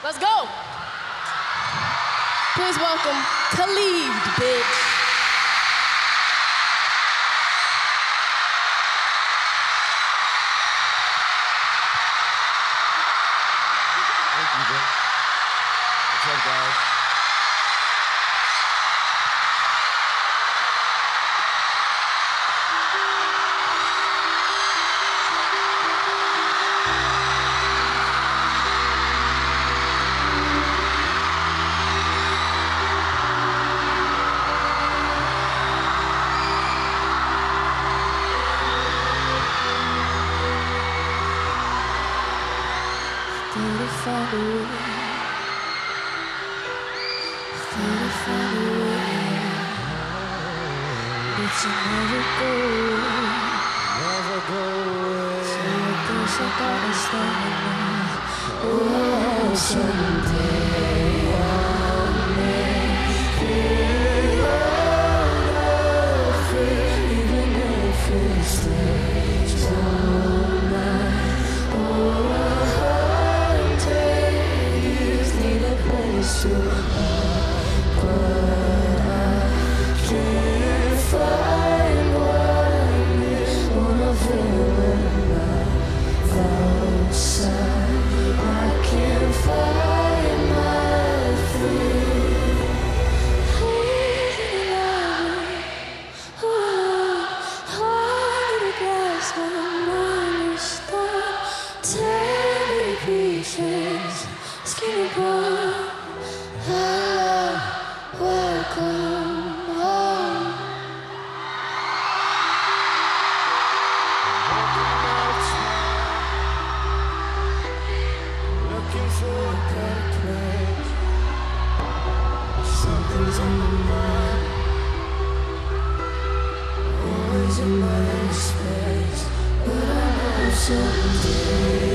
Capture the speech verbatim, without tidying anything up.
Let's go. Please welcome Khalid, bitch. Thank you, bro. What's up, guys? Thought I found a way. Thought I found a way. But you never go away. Never go away. So I guess I gotta stay now. Oh, someday I'll make it out of it, even if it stays all night. Oh, to hide, but I can't find what is what I'm feeling outside. I can't find my feet. Hard glass, my mind is stuck. Tiny pieces, skinny apart. Welcome home. Looking for a better place. Something's on my mind. Always in my space, but I know someday